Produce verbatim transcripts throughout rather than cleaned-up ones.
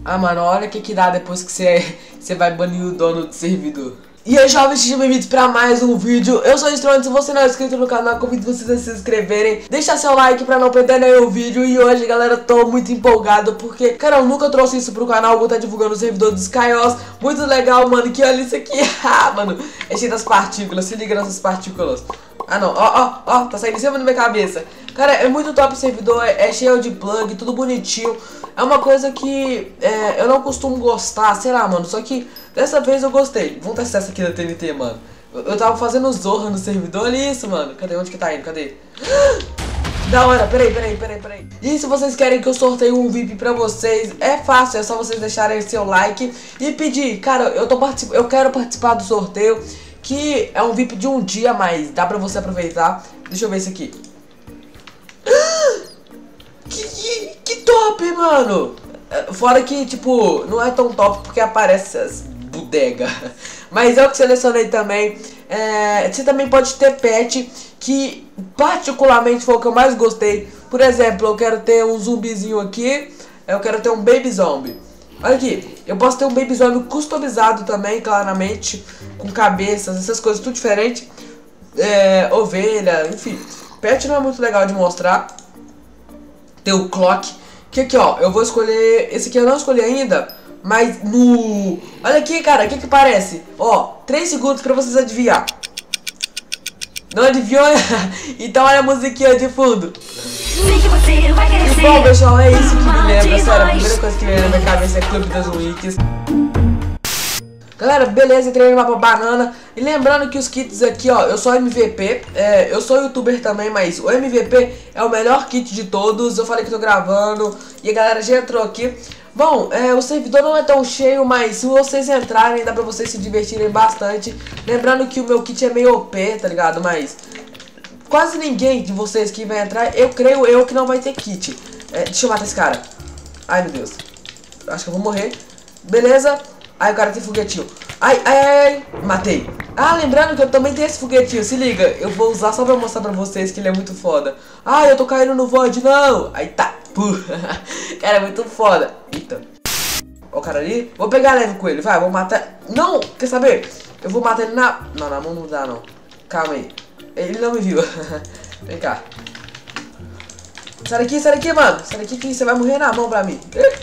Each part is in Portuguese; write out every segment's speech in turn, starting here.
Ah, mano, olha o que que dá depois que você você vai banir o dono do servidor. E aí, jovens, sejam bem-vindos pra mais um vídeo. Eu sou o Strong, se você não é inscrito no canal, convido vocês a se inscreverem. Deixa seu like pra não perder nenhum vídeo. E hoje, galera, tô muito empolgado porque, cara, eu nunca trouxe isso pro canal. Vou estar divulgando o servidor do Skyos. Muito legal, mano, que olha isso aqui. Ah, mano, é cheio das partículas, se liga nessas partículas. Ah, não, ó, ó, ó, tá saindo em cima da minha cabeça. Cara, é muito top o servidor, é, é cheio de plug, tudo bonitinho. É uma coisa que é, eu não costumo gostar, sei lá, mano, só que dessa vez eu gostei. Vamos testar essa aqui da T N T, mano. Eu, eu tava fazendo Zorra no servidor, olha isso, mano. Cadê? Onde que tá indo? Cadê? Da hora, peraí, peraí, peraí, peraí. E se vocês querem que eu sorteie um V I P pra vocês, é fácil, é só vocês deixarem seu like e pedir. Cara, eu, tô particip... eu quero participar do sorteio, que é um V I P de um dia, mas dá pra você aproveitar. Deixa eu ver isso aqui. Que, que, que top, mano. Fora que, tipo, não é tão top porque aparece as bodega. Mas eu que selecionei também. É, você também pode ter pet, que particularmente foi o que eu mais gostei. Por exemplo, eu quero ter um zumbizinho aqui. Eu quero ter um baby zombie. Olha aqui, eu posso ter um baby zombie customizado também, claramente, com cabeças, essas coisas tudo diferente. É, ovelha, enfim. Pet não é muito legal de mostrar. Tem o clock, que aqui, ó, eu vou escolher, esse aqui eu não escolhi ainda, mas no... Olha aqui, cara, o que que parece? Ó, três segundos pra vocês adivinhar. Não adivinhou? Então olha a musiquinha de fundo. E bom, pessoal, é isso que me lembra, sério, a primeira coisa que me lembra na minha cabeça é Clube das Wikis. Galera, beleza, entrei no mapa banana. E lembrando que os kits aqui, ó, eu sou M V P, é, eu sou youtuber também, mas o M V P é o melhor kit de todos. Eu falei que tô gravando e a galera já entrou aqui. Bom, é, o servidor não é tão cheio, mas se vocês entrarem, dá pra vocês se divertirem bastante. Lembrando que o meu kit é meio O P, tá ligado? Mas quase ninguém de vocês que vai entrar, eu creio eu que não vai ter kit. É, deixa eu matar esse cara. Ai, meu Deus. Acho que eu vou morrer. Beleza. Ai, o cara tem foguetinho. Ai, ai, ai, ai. Matei. Ah, lembrando que eu também tenho esse foguetinho. Se liga, eu vou usar só pra mostrar pra vocês que ele é muito foda. Ai, eu tô caindo no void, não. Aí tá. Puh. Cara, é muito foda. Eita. Ó o cara ali. Vou pegar leve com ele, vai, vou matar. Não, quer saber? Eu vou matar ele na... Não, na mão não dá, não. Calma aí. Ele não me viu. Vem cá. Sai daqui, sai daqui, mano. Sai daqui que você vai morrer na mão pra mim.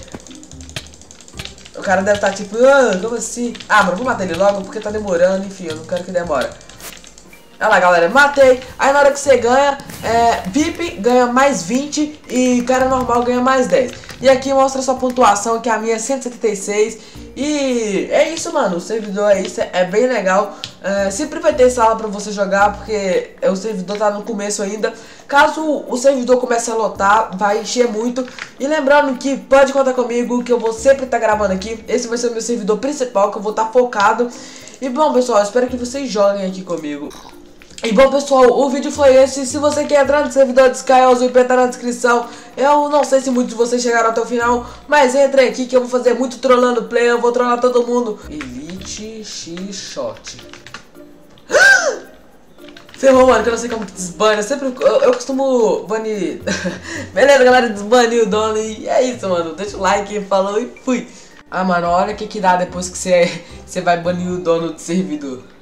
O cara deve estar tipo, ah, como assim? Ah, mano, vou matar ele logo porque tá demorando, enfim, eu não quero que demore. Olha lá, galera, matei. Aí na hora que você ganha, é, V I P ganha mais vinte e cara normal ganha mais dez. E aqui mostra sua pontuação, que a minha é cento e setenta e seis. E é isso, mano, o servidor é isso, é bem legal. É, sempre vai ter sala pra você jogar, porque o servidor tá no começo ainda. Caso o servidor comece a lotar, vai encher muito. E lembrando que pode contar comigo, que eu vou sempre estar gravando aqui. Esse vai ser o meu servidor principal, que eu vou estar focado. E bom, pessoal, espero que vocês joguem aqui comigo. E bom, pessoal, o vídeo foi esse. Se você quer entrar no servidor de Skyos, o I P tá na descrição. Eu não sei se muitos de vocês chegaram até o final, mas entre aqui que eu vou fazer muito trollando play. Eu vou trollar todo mundo. Elite X-Shot. Ferrou, mano, que eu não sei como que desbane. Eu sempre, eu, eu costumo banir. Beleza, galera, desbanir o dono. E é isso, mano, deixa o like, falou e fui. Ah, mano, olha o que que dá depois que você, você vai banir o dono do servidor.